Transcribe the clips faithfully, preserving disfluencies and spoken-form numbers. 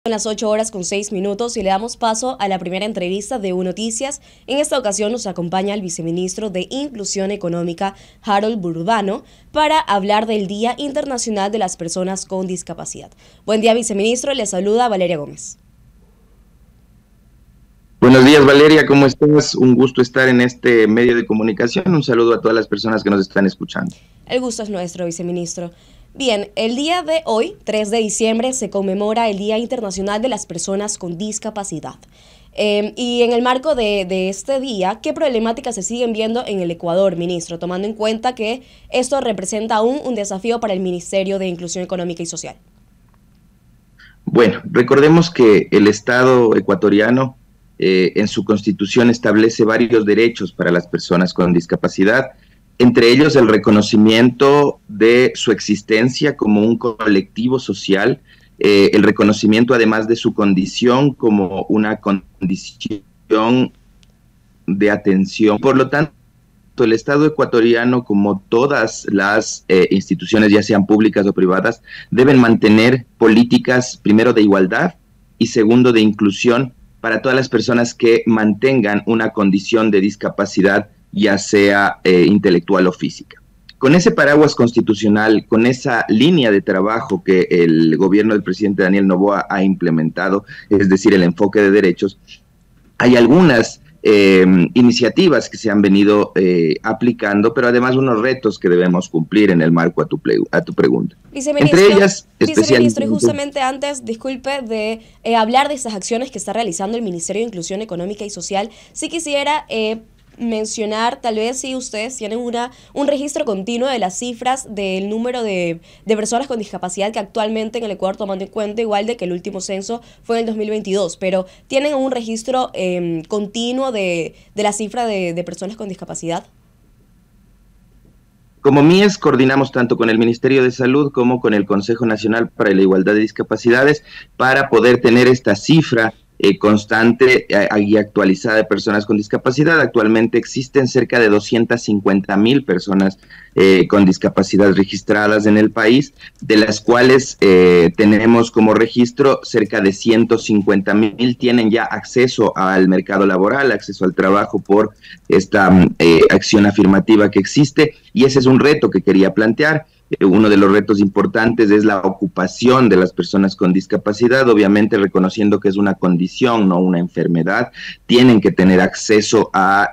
Son las ocho horas con seis minutos y le damos paso a la primera entrevista de U Noticias. En esta ocasión nos acompaña el viceministro de Inclusión Económica, Harold Burudano, para hablar del Día Internacional de las Personas con Discapacidad. Buen día, viceministro. Le saluda Valeria Gómez. Buenos días, Valeria, ¿cómo estás? Un gusto estar en este medio de comunicación. Un saludo a todas las personas que nos están escuchando. El gusto es nuestro, viceministro. Bien, el día de hoy, tres de diciembre, se conmemora el Día Internacional de las Personas con Discapacidad. Eh, y en el marco de, de este día, ¿qué problemáticas se siguen viendo en el Ecuador, ministro? Tomando en cuenta que esto representa aún un desafío para el Ministerio de Inclusión Económica y Social. Bueno, recordemos que el Estado ecuatoriano eh, en su Constitución establece varios derechos para las personas con discapacidad, entre ellos el reconocimiento de su existencia como un colectivo social, eh, el reconocimiento además de su condición como una condición de atención. Por lo tanto, el Estado ecuatoriano, como todas las eh, instituciones, ya sean públicas o privadas, deben mantener políticas, primero, de igualdad y segundo, de inclusión para todas las personas que mantengan una condición de discapacidad, ya sea eh, intelectual o física. Con ese paraguas constitucional, con esa línea de trabajo que el gobierno del presidente Daniel Noboa ha implementado, es decir, el enfoque de derechos, hay algunas eh, iniciativas que se han venido eh, aplicando, pero además unos retos que debemos cumplir en el marco a tu, a tu pregunta. Entre ellas, viceministro, y justamente antes, disculpe, de eh, hablar de estas acciones que está realizando el Ministerio de Inclusión Económica y Social, sí quisiera Eh, mencionar, tal vez si ustedes tienen una, un registro continuo de las cifras del número de, de personas con discapacidad que actualmente en el Ecuador, tomando en cuenta igual de que el último censo fue en el dos mil veintidós, pero ¿tienen un registro eh, continuo de, de la cifra de, de personas con discapacidad? Como M I E S coordinamos tanto con el Ministerio de Salud como con el Consejo Nacional para la Igualdad de Discapacidades para poder tener esta cifra Eh, constante eh, y actualizada de personas con discapacidad. Actualmente existen cerca de doscientas cincuenta mil personas eh, con discapacidad registradas en el país, de las cuales eh, tenemos como registro cerca de ciento cincuenta mil tienen ya acceso al mercado laboral, acceso al trabajo por esta eh, acción afirmativa que existe, y ese es un reto que quería plantear. Uno de los retos importantes es la ocupación de las personas con discapacidad, obviamente reconociendo que es una condición, no una enfermedad, tienen que tener acceso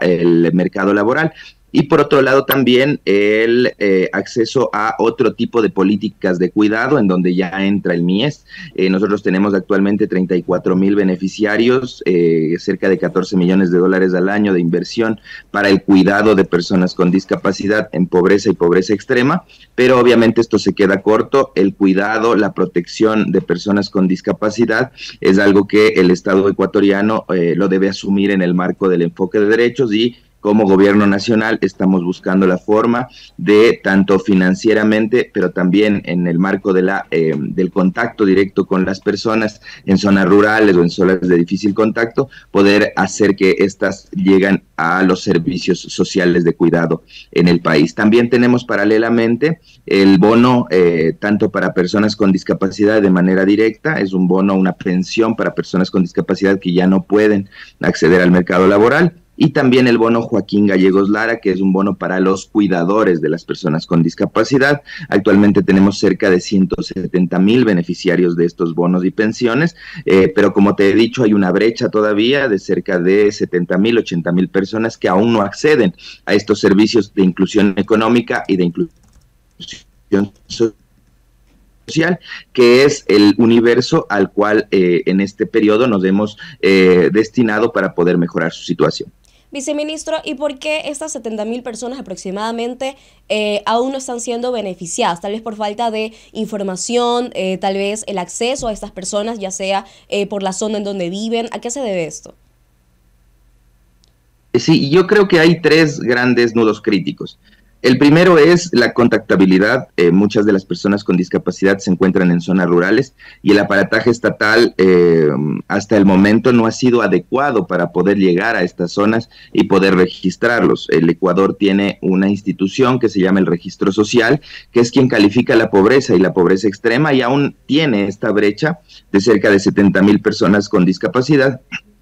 al mercado laboral. Y por otro lado también el eh, acceso a otro tipo de políticas de cuidado, en donde ya entra el M I E S. Eh, nosotros tenemos actualmente treinta y cuatro mil beneficiarios, eh, cerca de catorce millones de dólares al año de inversión para el cuidado de personas con discapacidad en pobreza y pobreza extrema, pero obviamente esto se queda corto. El cuidado, la protección de personas con discapacidad es algo que el Estado ecuatoriano eh, lo debe asumir en el marco del enfoque de derechos, y como gobierno nacional estamos buscando la forma de, tanto financieramente, pero también en el marco de la, eh, del contacto directo con las personas en zonas rurales o en zonas de difícil contacto, poder hacer que éstas lleguen a los servicios sociales de cuidado en el país. También tenemos paralelamente el bono, eh, tanto para personas con discapacidad de manera directa, es un bono, una pensión para personas con discapacidad que ya no pueden acceder al mercado laboral, y también el bono Joaquín Gallegos Lara, que es un bono para los cuidadores de las personas con discapacidad. Actualmente tenemos cerca de ciento setenta mil beneficiarios de estos bonos y pensiones, eh, pero como te he dicho, hay una brecha todavía de cerca de setenta mil, ochenta mil personas que aún no acceden a estos servicios de inclusión económica y de inclusión social, que es el universo al cual eh, en este periodo nos hemos eh, destinado para poder mejorar su situación. Viceministro, ¿y por qué estas setenta mil personas aproximadamente eh, aún no están siendo beneficiadas? Tal vez por falta de información, eh, tal vez el acceso a estas personas, ya sea eh, por la zona en donde viven. ¿A qué se debe esto? Sí, yo creo que hay tres grandes nudos críticos. El primero es la contactabilidad. Eh, muchas de las personas con discapacidad se encuentran en zonas rurales y el aparataje estatal eh, hasta el momento no ha sido adecuado para poder llegar a estas zonas y poder registrarlos. El Ecuador tiene una institución que se llama el Registro Social, que es quien califica la pobreza y la pobreza extrema, y aún tiene esta brecha de cerca de setenta mil personas con discapacidad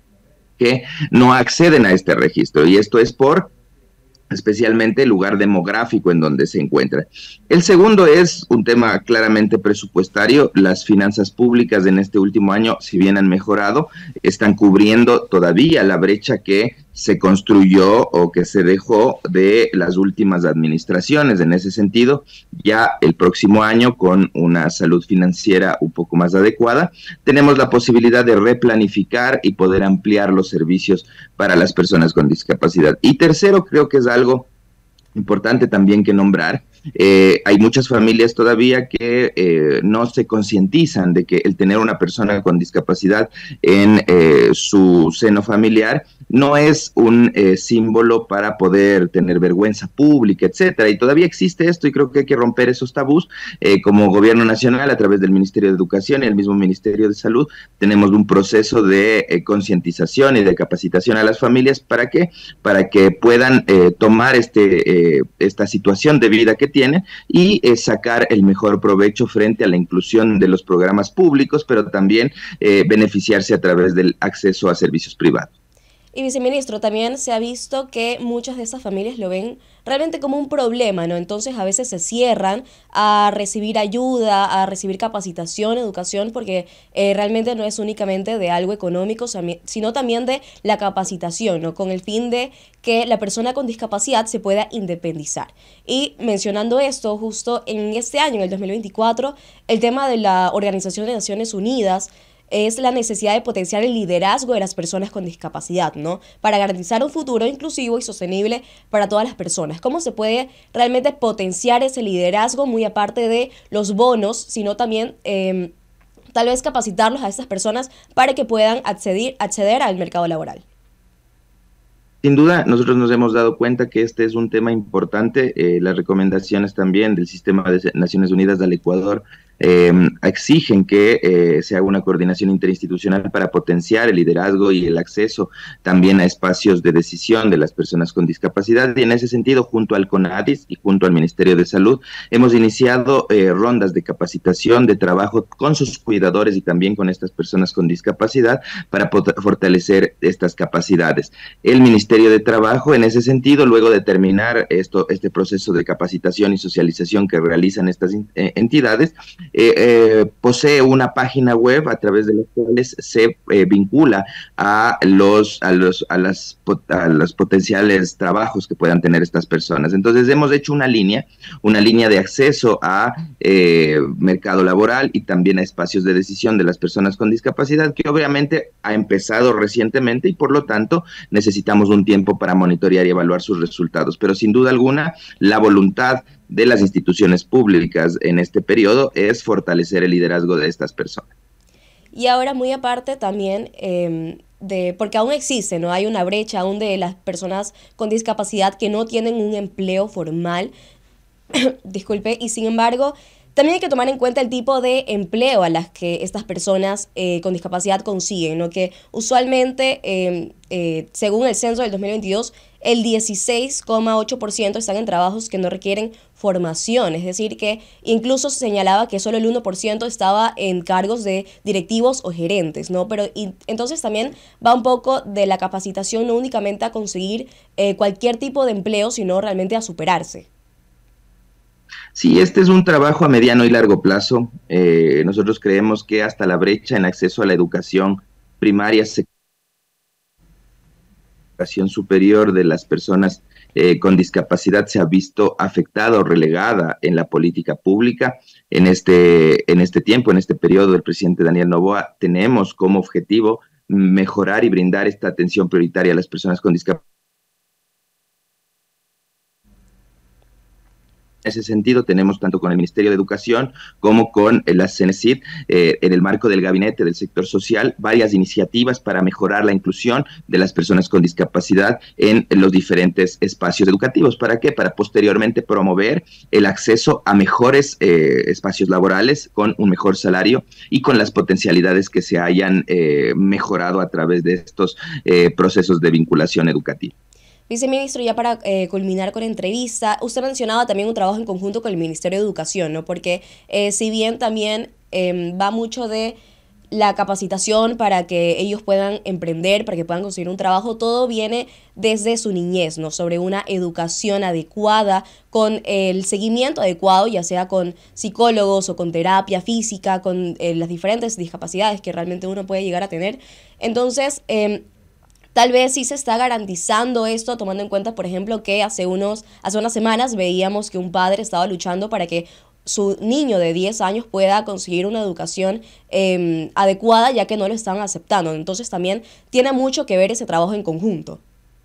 que no acceden a este registro, y esto es por especialmente el lugar demográfico en donde se encuentra. El segundo es un tema claramente presupuestario. Las finanzas públicas en este último año, si bien han mejorado, están cubriendo todavía la brecha que se construyó o que se dejó de las últimas administraciones. En ese sentido, ya el próximo año, con una salud financiera un poco más adecuada, tenemos la posibilidad de replanificar y poder ampliar los servicios para las personas con discapacidad. Y tercero, creo que es algo importante también que nombrar. Eh, hay muchas familias todavía que eh, no se concientizan de que el tener una persona con discapacidad en eh, su seno familiar no es un eh, símbolo para poder tener vergüenza pública, etcétera. Y todavía existe esto, y creo que hay que romper esos tabús. Eh, como gobierno nacional, a través del Ministerio de Educación y el mismo Ministerio de Salud, tenemos un proceso de eh, concientización y de capacitación a las familias. ¿Para qué? Para que puedan eh, tomar este, eh, esta situación de vida que tienen y eh, sacar el mejor provecho frente a la inclusión de los programas públicos, pero también eh, beneficiarse a través del acceso a servicios privados. Y viceministro, también se ha visto que muchas de esas familias lo ven realmente como un problema, ¿no? Entonces a veces se cierran a recibir ayuda, a recibir capacitación, educación, porque eh, realmente no es únicamente de algo económico, sino también de la capacitación, ¿no? Con el fin de que la persona con discapacidad se pueda independizar. Y mencionando esto, justo en este año, en el dos mil veinticuatro, el tema de la Organización de Naciones Unidas es la necesidad de potenciar el liderazgo de las personas con discapacidad, ¿no? Para garantizar un futuro inclusivo y sostenible para todas las personas. ¿Cómo se puede realmente potenciar ese liderazgo, muy aparte de los bonos, sino también eh, tal vez capacitarlos a estas personas para que puedan acceder, acceder al mercado laboral? Sin duda, nosotros nos hemos dado cuenta que este es un tema importante. Eh, las recomendaciones también del Sistema de Naciones Unidas del Ecuador eh, exigen que eh, se haga una coordinación interinstitucional para potenciar el liderazgo y el acceso también a espacios de decisión de las personas con discapacidad. Y en ese sentido, junto al CONADIS y junto al Ministerio de Salud, hemos iniciado eh, rondas de capacitación, de trabajo con sus cuidadores y también con estas personas con discapacidad para fortalecer estas capacidades. El Ministerio de Trabajo, en ese sentido, luego de terminar esto, este proceso de capacitación y socialización que realizan estas eh, entidades, Eh, eh, posee una página web a través de las cuales se eh, vincula a los, a los a las a los potenciales trabajos que puedan tener estas personas. Entonces hemos hecho una línea, una línea de acceso a eh, mercado laboral y también a espacios de decisión de las personas con discapacidad, que obviamente ha empezado recientemente y por lo tanto necesitamos un tiempo para monitorear y evaluar sus resultados. Pero sin duda alguna, la voluntad de las instituciones públicas en este periodo es fortalecer el liderazgo de estas personas. Y ahora, muy aparte también, eh, de porque aún existe, ¿no? Hay una brecha aún de las personas con discapacidad que no tienen un empleo formal, disculpe, y sin embargo, también hay que tomar en cuenta el tipo de empleo a las que estas personas eh, con discapacidad consiguen, ¿no? Que usualmente, eh, eh, según el censo del dos mil veintidós, el dieciséis coma ocho por ciento están en trabajos que no requieren formación, es decir, que incluso se señalaba que solo el uno por ciento estaba en cargos de directivos o gerentes, ¿no? Pero y, entonces también va un poco de la capacitación, no únicamente a conseguir eh, cualquier tipo de empleo, sino realmente a superarse. Sí, este es un trabajo a mediano y largo plazo. Eh, nosotros creemos que hasta la brecha en acceso a la educación primaria, educación superior de las personas eh, con discapacidad se ha visto afectada o relegada en la política pública. En este, en este tiempo, en este periodo del presidente Daniel Noboa, tenemos como objetivo mejorar y brindar esta atención prioritaria a las personas con discapacidad. En ese sentido, tenemos tanto con el Ministerio de Educación como con la CENESID, eh, en el marco del Gabinete del Sector Social, varias iniciativas para mejorar la inclusión de las personas con discapacidad en los diferentes espacios educativos. ¿Para qué? Para posteriormente promover el acceso a mejores eh, espacios laborales con un mejor salario y con las potencialidades que se hayan eh, mejorado a través de estos eh, procesos de vinculación educativa. Viceministro, ya para eh, culminar con la entrevista, usted mencionaba también un trabajo en conjunto con el Ministerio de Educación, ¿no? Porque eh, si bien también eh, va mucho de la capacitación para que ellos puedan emprender, para que puedan conseguir un trabajo, todo viene desde su niñez, ¿no? Sobre una educación adecuada, con el seguimiento adecuado, ya sea con psicólogos o con terapia física, con eh, las diferentes discapacidades que realmente uno puede llegar a tener. Entonces, eh, tal vez sí se está garantizando esto, tomando en cuenta, por ejemplo, que hace, unos, hace unas semanas veíamos que un padre estaba luchando para que su niño de diez años pueda conseguir una educación eh, adecuada, ya que no lo están aceptando. Entonces también tiene mucho que ver ese trabajo en conjunto.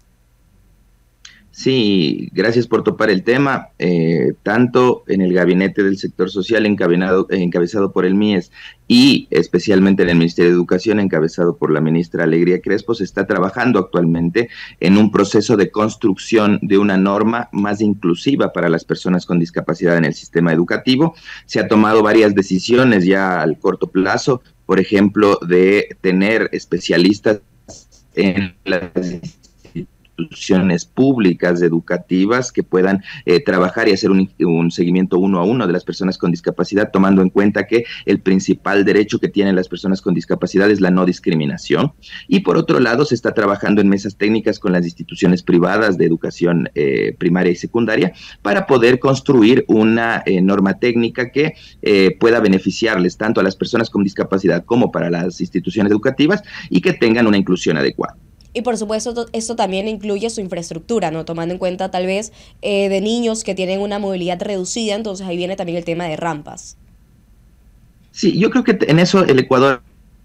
Sí, gracias por topar el tema. Eh, tanto en el gabinete del sector social encabezado, encabezado por el M I E S y especialmente en el Ministerio de Educación encabezado por la ministra Alegría Crespo, se está trabajando actualmente en un proceso de construcción de una norma más inclusiva para las personas con discapacidad en el sistema educativo. Se ha tomado varias decisiones ya al corto plazo, por ejemplo, de tener especialistas en las instituciones públicas educativas que puedan eh, trabajar y hacer un, un seguimiento uno a uno de las personas con discapacidad, tomando en cuenta que el principal derecho que tienen las personas con discapacidad es la no discriminación. Y por otro lado, se está trabajando en mesas técnicas con las instituciones privadas de educación eh, primaria y secundaria para poder construir una eh, norma técnica que eh, pueda beneficiarles tanto a las personas con discapacidad como para las instituciones educativas y que tengan una inclusión adecuada. Y por supuesto, esto también incluye su infraestructura, ¿no? Tomando en cuenta tal vez eh, de niños que tienen una movilidad reducida, entonces ahí viene también el tema de rampas. Sí, yo creo que en eso el Ecuador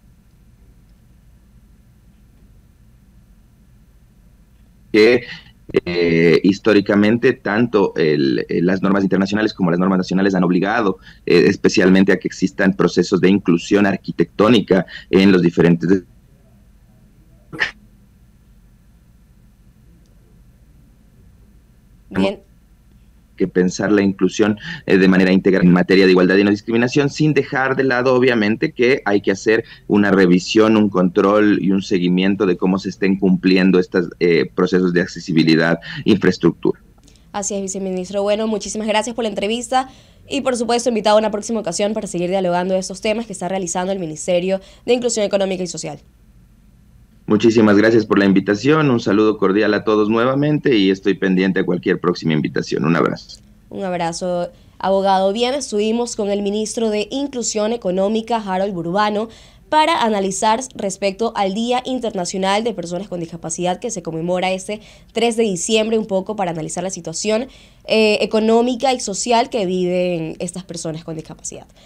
que eh, históricamente tanto el, eh, las normas internacionales como las normas nacionales han obligado eh, especialmente a que existan procesos de inclusión arquitectónica en los diferentes Bien. que pensar la inclusión eh, de manera íntegra en materia de igualdad y no discriminación, sin dejar de lado, obviamente, que hay que hacer una revisión, un control y un seguimiento de cómo se estén cumpliendo estos eh, procesos de accesibilidad, infraestructura. Así es, viceministro. Bueno, muchísimas gracias por la entrevista y, por supuesto, invitado a una próxima ocasión para seguir dialogando de estos temas que está realizando el Ministerio de Inclusión Económica y Social. Muchísimas gracias por la invitación, un saludo cordial a todos nuevamente y estoy pendiente a cualquier próxima invitación. Un abrazo. Un abrazo, abogado. Bien, estuvimos con el ministro de Inclusión Económica, Harold Burbano, para analizar respecto al Día Internacional de Personas con Discapacidad que se conmemora este tres de diciembre, un poco para analizar la situación eh, económica y social que viven estas personas con discapacidad.